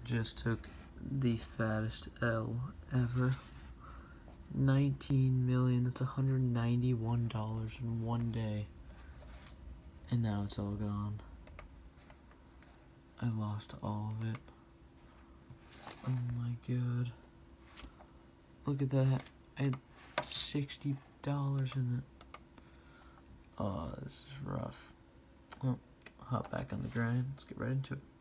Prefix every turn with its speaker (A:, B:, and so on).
A: just took the fattest L ever. 19 million, that's $191 in one day. And now it's all gone. I lost all of it. Oh my god. Look at that. I had $60 in it. Oh, this is rough. Well, hop back on the grind. Let's get right into it.